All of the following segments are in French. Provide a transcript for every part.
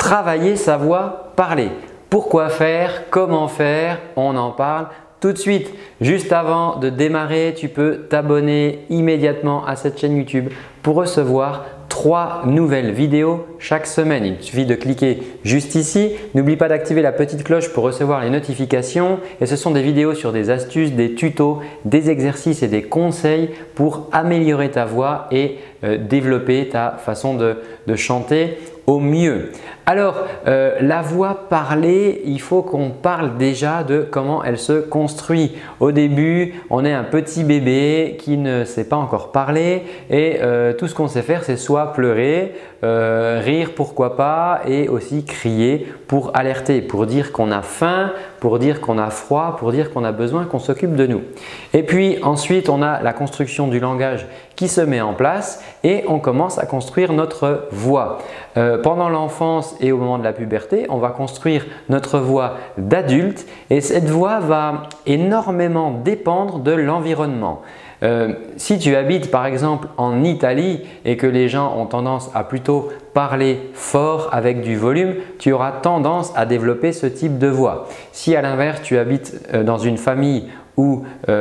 travailler sa voix parlée. Pourquoi faire? Comment faire? On en parle tout de suite. Juste avant de démarrer, tu peux t'abonner immédiatement à cette chaîne YouTube pour recevoir 3 nouvelles vidéos chaque semaine. Il suffit de cliquer juste ici. N'oublie pas d'activer la petite cloche pour recevoir les notifications. Et ce sont des vidéos sur des astuces, des tutos, des exercices et des conseils pour améliorer ta voix et développer ta façon de chanter au mieux. Alors, la voix parlée, il faut qu'on parle déjà de comment elle se construit. Au début, on est un petit bébé qui ne sait pas encore parler et tout ce qu'on sait faire, c'est soit pleurer, rire pourquoi pas et aussi crier pour alerter, pour dire qu'on a faim, pour dire qu'on a froid, pour dire qu'on a besoin qu'on s'occupe de nous. Et puis ensuite, on a la construction du langage qui se met en place et on commence à construire notre voix. Pendant l'enfance et au moment de la puberté, on va construire notre voix d'adulte et cette voix va énormément dépendre de l'environnement. Si tu habites par exemple en Italie et que les gens ont tendance à plutôt parler fort avec du volume, tu auras tendance à développer ce type de voix. Si à l'inverse tu habites dans une famille où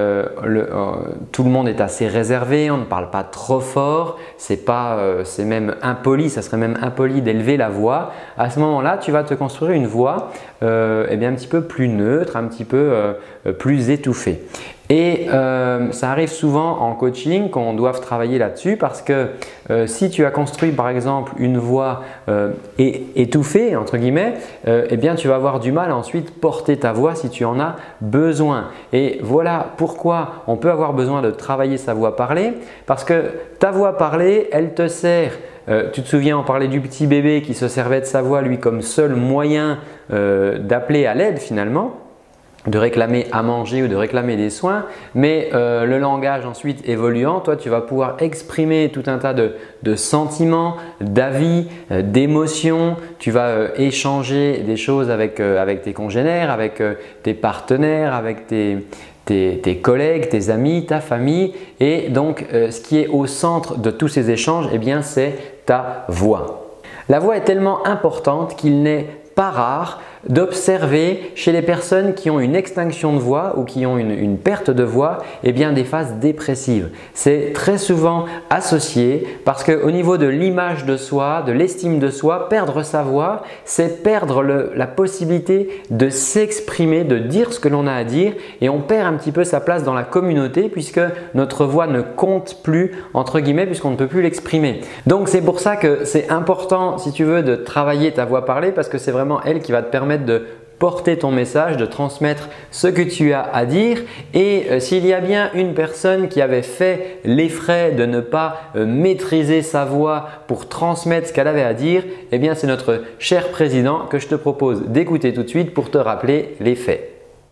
tout le monde est assez réservé, on ne parle pas trop fort, c'est même impoli, ça serait même impoli d'élever la voix. À ce moment-là, tu vas te construire une voix un petit peu plus neutre, un petit peu plus étouffée. Et ça arrive souvent en coaching qu'on doive travailler là-dessus parce que si tu as construit par exemple une voix étouffée entre guillemets, tu vas avoir du mal à ensuite porter ta voix si tu en as besoin. Et voilà pourquoi on peut avoir besoin de travailler sa voix parlée parce que ta voix parlée, elle te sert. Tu te souviens, on parlait du petit bébé qui se servait de sa voix lui comme seul moyen d'appeler à l'aide finalement, de réclamer à manger ou de réclamer des soins, mais le langage ensuite évoluant, toi tu vas pouvoir exprimer tout un tas de sentiments, d'avis, d'émotions, tu vas échanger des choses avec tes congénères, avec tes partenaires, avec tes collègues, tes amis, ta famille et donc ce qui est au centre de tous ces échanges, c'est ta voix. La voix est tellement importante qu'il n'est pas rare d'observer chez les personnes qui ont une extinction de voix ou qui ont une perte de voix des phases dépressives. C'est très souvent associé parce qu'au niveau de l'image de soi, de l'estime de soi, perdre sa voix, c'est perdre la possibilité de s'exprimer, de dire ce que l'on a à dire et on perd un petit peu sa place dans la communauté puisque notre voix ne compte plus entre guillemets puisqu'on ne peut plus l'exprimer. Donc c'est pour ça que c'est important si tu veux de travailler ta voix parlée parce que c'est vraiment elle qui va te permettre de porter ton message, de transmettre ce que tu as à dire et s'il y a bien une personne qui avait fait les frais de ne pas maîtriser sa voix pour transmettre ce qu'elle avait à dire, c'est notre cher président que je te propose d'écouter tout de suite pour te rappeler les faits.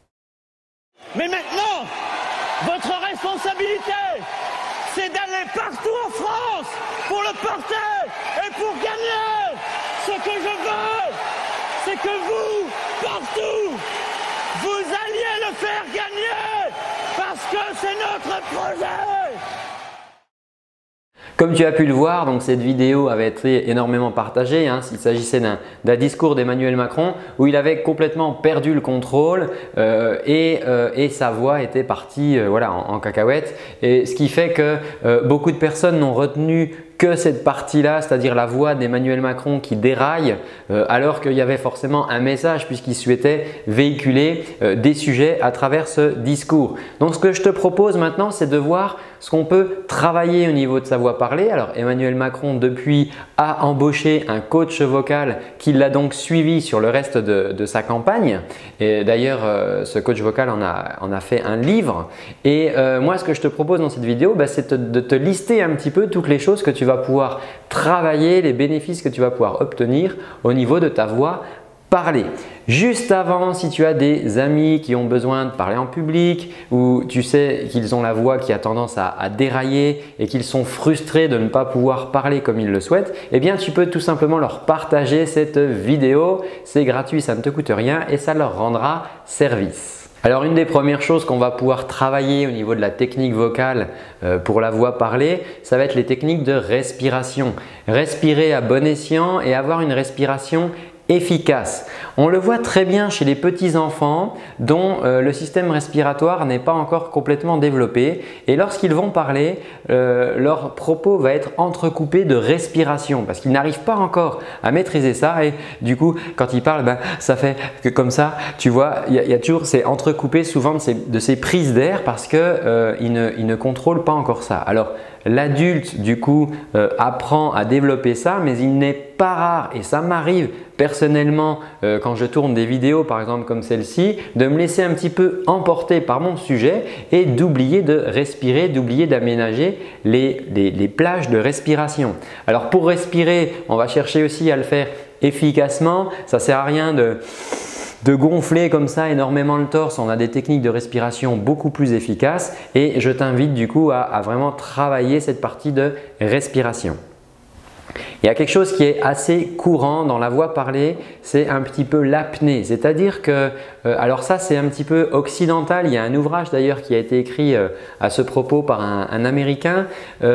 Mais maintenant, votre responsabilité, c'est d'aller partout en France pour le porter et pour gagner. Ce que je veux, c'est que vous, partout, vous alliez le faire gagner parce que c'est notre projet. Comme tu as pu le voir, donc cette vidéo avait été énormément partagée. Il s'agissait d'un discours d'Emmanuel Macron où il avait complètement perdu le contrôle et sa voix était partie en cacahuète. Et ce qui fait que beaucoup de personnes n'ont retenu que cette partie-là, c'est-à-dire la voix d'Emmanuel Macron qui déraille alors qu'il y avait forcément un message puisqu'il souhaitait véhiculer des sujets à travers ce discours. Donc ce que je te propose maintenant, c'est de voir ce qu'on peut travailler au niveau de sa voix parlée. Alors Emmanuel Macron depuis a embauché un coach vocal qui l'a donc suivi sur le reste de sa campagne. Et d'ailleurs ce coach vocal en a fait un livre. Et moi ce que je te propose dans cette vidéo, c'est de te lister un petit peu toutes les choses que tu vas pouvoir travailler, les bénéfices que tu vas pouvoir obtenir au niveau de ta voix parler. Juste avant, si tu as des amis qui ont besoin de parler en public ou tu sais qu'ils ont la voix qui a tendance à dérailler et qu'ils sont frustrés de ne pas pouvoir parler comme ils le souhaitent, tu peux tout simplement leur partager cette vidéo. C'est gratuit, ça ne te coûte rien et ça leur rendra service. Alors une des premières choses qu'on va pouvoir travailler au niveau de la technique vocale pour la voix parlée, ça va être les techniques de respiration. Respirer à bon escient et avoir une respiration efficace. On le voit très bien chez les petits enfants dont le système respiratoire n'est pas encore complètement développé et lorsqu'ils vont parler, leur propos va être entrecoupé de respiration parce qu'ils n'arrivent pas encore à maîtriser ça et du coup quand ils parlent, ça fait que comme ça, tu vois, il y a toujours c'est entrecoupé souvent de ces prises d'air parce qu'ils ne contrôlent pas encore ça. Alors l'adulte du coup apprend à développer ça mais il n'est pas rare et ça m'arrive personnellement quand je tourne des vidéos par exemple comme celle-ci de me laisser un petit peu emporter par mon sujet et d'oublier de respirer, d'oublier d'aménager les plages de respiration. Alors pour respirer, on va chercher aussi à le faire efficacement. Ça ne sert à rien de gonfler comme ça énormément le torse. On a des techniques de respiration beaucoup plus efficaces et je t'invite du coup à vraiment travailler cette partie de respiration. Il y a quelque chose qui est assez courant dans la voix parlée, c'est un petit peu l'apnée. C'est-à-dire que, alors ça c'est un petit peu occidental, il y a un ouvrage d'ailleurs qui a été écrit à ce propos par un Américain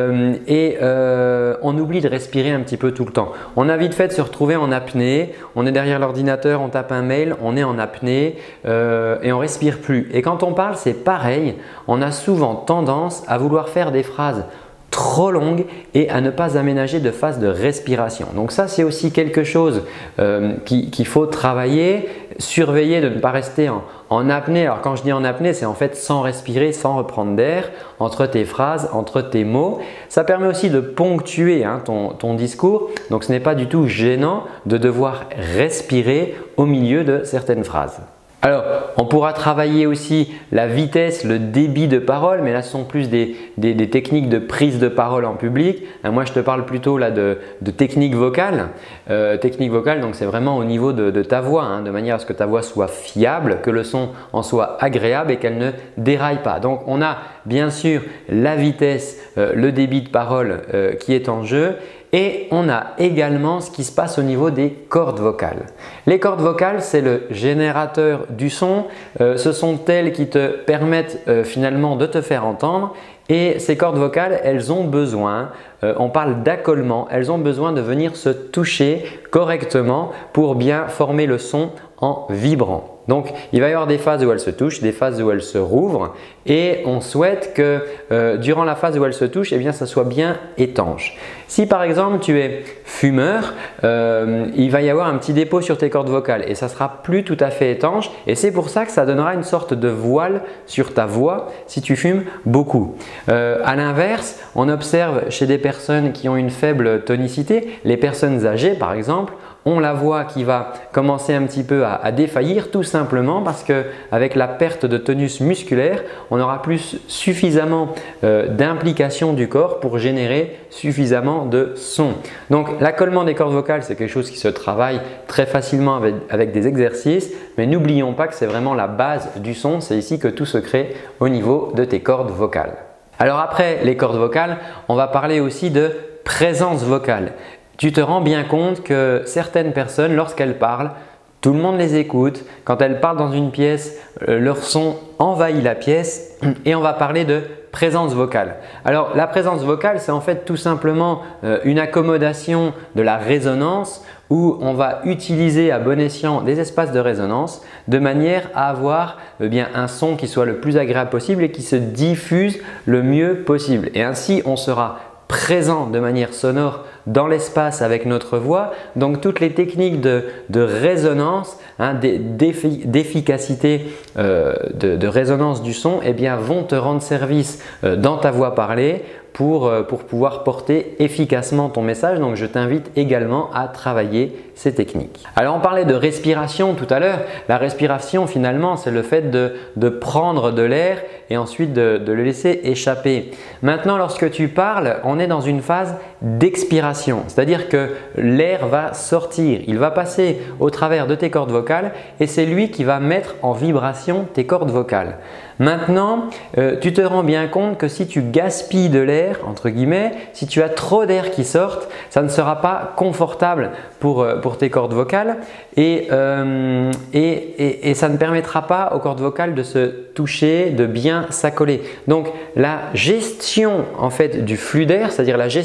et on oublie de respirer un petit peu tout le temps. On a vite fait de se retrouver en apnée, on est derrière l'ordinateur, on tape un mail, on est en apnée et on respire plus. Et quand on parle c'est pareil, on a souvent tendance à vouloir faire des phrases trop longue et à ne pas aménager de phase de respiration. Donc ça c'est aussi quelque chose qu'il faut travailler, surveiller de ne pas rester en apnée. Alors quand je dis en apnée, c'est en fait sans respirer, sans reprendre d'air entre tes phrases, entre tes mots. Ça permet aussi de ponctuer ton discours. Donc ce n'est pas du tout gênant de devoir respirer au milieu de certaines phrases. Alors, on pourra travailler aussi la vitesse, le débit de parole, mais là ce sont plus des techniques de prise de parole en public. Moi je te parle plutôt là de technique vocale. Technique vocale, donc c'est vraiment au niveau de ta voix, de manière à ce que ta voix soit fiable, que le son en soit agréable et qu'elle ne déraille pas. Donc on a bien sûr la vitesse, le débit de parole qui est en jeu. Et on a également ce qui se passe au niveau des cordes vocales. Les cordes vocales, c'est le générateur du son. Ce sont elles qui te permettent finalement de te faire entendre. Et ces cordes vocales, elles ont besoin, on parle d'accollement, elles ont besoin de venir se toucher correctement pour bien former le son en vibrant. Donc, il va y avoir des phases où elles se touchent, des phases où elles se rouvrent et on souhaite que durant la phase où elles se touchent, eh bien, ça soit bien étanche. Si par exemple tu es fumeur, il va y avoir un petit dépôt sur tes cordes vocales et ça sera plus tout à fait étanche et c'est pour ça que ça donnera une sorte de voile sur ta voix si tu fumes beaucoup. À l'inverse, on observe chez des personnes qui ont une faible tonicité, les personnes âgées par exemple, ont la voix qui va commencer un petit peu à défaillir tout simplement parce qu'avec la perte de tonus musculaire, on aura plus suffisamment d'implication du corps pour générer suffisamment de son. Donc l'accollement des cordes vocales, c'est quelque chose qui se travaille très facilement avec des exercices, mais n'oublions pas que c'est vraiment la base du son, c'est ici que tout se crée au niveau de tes cordes vocales. Alors après les cordes vocales, on va parler aussi de présence vocale. Tu te rends bien compte que certaines personnes, lorsqu'elles parlent, tout le monde les écoute. Quand elles parlent dans une pièce, leur son envahit la pièce et on va parler de présence vocale. Alors la présence vocale, c'est en fait tout simplement une accommodation de la résonance où on va utiliser à bon escient des espaces de résonance de manière à avoir un son qui soit le plus agréable possible et qui se diffuse le mieux possible. Et ainsi, on sera présent de manière sonore dans l'espace avec notre voix. Donc toutes les techniques de résonance, d'efficacité de résonance du son vont te rendre service dans ta voix parlée pour pouvoir porter efficacement ton message. Donc je t'invite également à travailler ces techniques. Alors on parlait de respiration tout à l'heure. La respiration finalement c'est le fait de prendre de l'air et ensuite de le laisser échapper. Maintenant lorsque tu parles, on est dans une phase d'expiration. C'est-à-dire que l'air va sortir, il va passer au travers de tes cordes vocales et c'est lui qui va mettre en vibration tes cordes vocales. Maintenant, tu te rends bien compte que si tu gaspilles de l'air, entre guillemets, si tu as trop d'air qui sortent, ça ne sera pas confortable pour tes cordes vocales et ça ne permettra pas aux cordes vocales de se toucher, de bien s'accoler. Donc la gestion en fait du flux d'air, c'est-à-dire la gestion de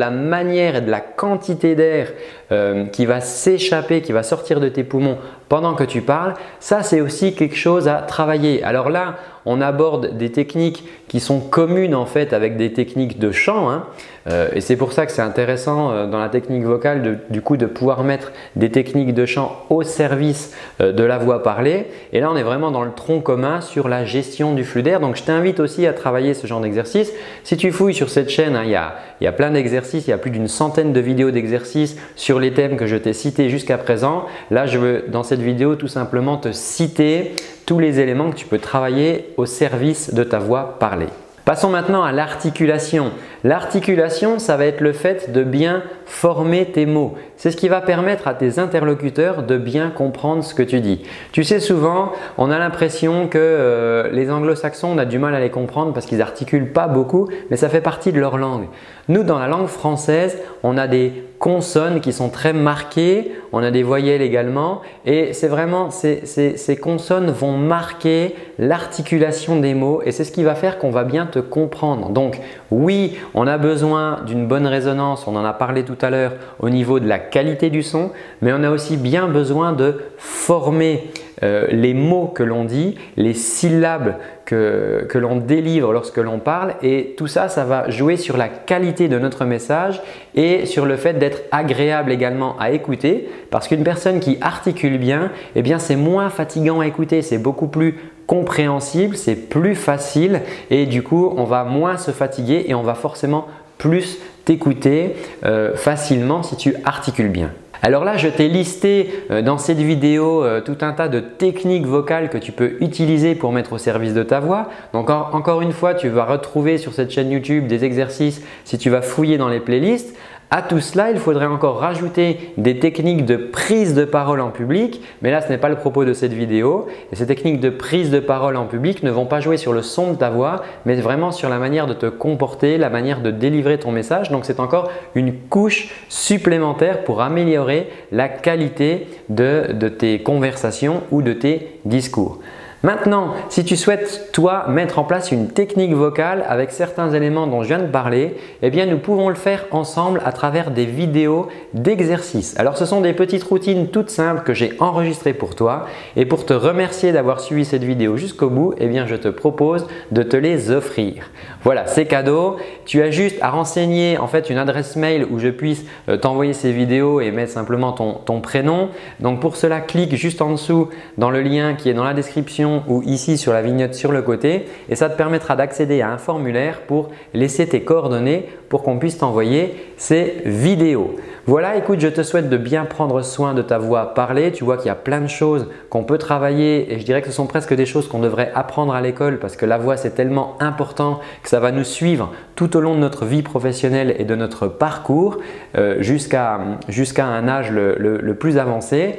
la manière et de la quantité d'air qui va s'échapper, qui va sortir de tes poumons pendant que tu parles, ça c'est aussi quelque chose à travailler. Alors là, on aborde des techniques qui sont communes en fait avec des techniques de chant et c'est pour ça que c'est intéressant dans la technique vocale du coup de pouvoir mettre des techniques de chant au service de la voix parlée. Et là, on est vraiment dans le tronc commun sur la gestion du flux d'air. Donc, je t'invite aussi à travailler ce genre d'exercice. Si tu fouilles sur cette chaîne, il y a plein d'exercices, il y a plus d'une centaine de vidéos d'exercices sur les thèmes que je t'ai cités jusqu'à présent. Là, je veux dans cette vidéo tout simplement te citer tous les éléments que tu peux travailler au service de ta voix parlée. Passons maintenant à l'articulation. L'articulation, ça va être le fait de bien former tes mots. C'est ce qui va permettre à tes interlocuteurs de bien comprendre ce que tu dis. Tu sais, souvent, on a l'impression que les anglo-saxons, on a du mal à les comprendre parce qu'ils n'articulent pas beaucoup, mais ça fait partie de leur langue. Nous, dans la langue française, on a des consonnes qui sont très marquées, on a des voyelles également et c'est vraiment ces consonnes vont marquer l'articulation des mots et c'est ce qui va faire qu'on va bien te comprendre. Donc oui, on a besoin d'une bonne résonance, on en a parlé tout à l'heure au niveau de la qualité du son, mais on a aussi bien besoin de former les mots que l'on dit, les syllabes que l'on délivre lorsque l'on parle et tout ça, ça va jouer sur la qualité de notre message et sur le fait d'être agréable également à écouter parce qu'une personne qui articule bien, eh bien c'est moins fatigant à écouter, c'est beaucoup plus compréhensible, c'est plus facile et du coup on va moins se fatiguer et on va forcément plus t'écouter facilement si tu articules bien. Alors là, je t'ai listé dans cette vidéo tout un tas de techniques vocales que tu peux utiliser pour mettre au service de ta voix. Donc encore une fois, tu vas retrouver sur cette chaîne YouTube des exercices si tu vas fouiller dans les playlists. À tout cela, il faudrait encore rajouter des techniques de prise de parole en public, mais là ce n'est pas le propos de cette vidéo. Et ces techniques de prise de parole en public ne vont pas jouer sur le son de ta voix, mais vraiment sur la manière de te comporter, la manière de délivrer ton message. Donc c'est encore une couche supplémentaire pour améliorer la qualité de tes conversations ou de tes discours. Maintenant, si tu souhaites toi mettre en place une technique vocale avec certains éléments dont je viens de parler, eh bien nous pouvons le faire ensemble à travers des vidéos d'exercices. Alors ce sont des petites routines toutes simples que j'ai enregistrées pour toi et pour te remercier d'avoir suivi cette vidéo jusqu'au bout, eh bien je te propose de te les offrir. Voilà, c'est cadeau. Tu as juste à renseigner en fait une adresse mail où je puisse t'envoyer ces vidéos et mettre simplement ton prénom. Donc pour cela, clique juste en dessous dans le lien qui est dans la description ou ici sur la vignette sur le côté et ça te permettra d'accéder à un formulaire pour laisser tes coordonnées pour qu'on puisse t'envoyer ces vidéos. Voilà, écoute, je te souhaite de bien prendre soin de ta voix parlée. Tu vois qu'il y a plein de choses qu'on peut travailler et je dirais que ce sont presque des choses qu'on devrait apprendre à l'école parce que la voix c'est tellement important que ça va nous suivre tout au long de notre vie professionnelle et de notre parcours jusqu'à un âge le plus avancé.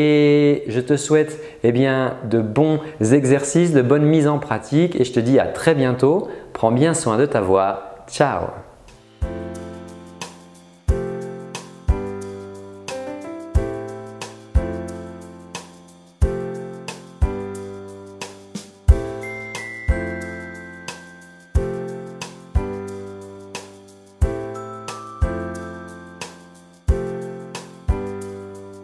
Et je te souhaite eh bien, de bons exercices, de bonnes mises en pratique et je te dis à très bientôt. Prends bien soin de ta voix. Ciao!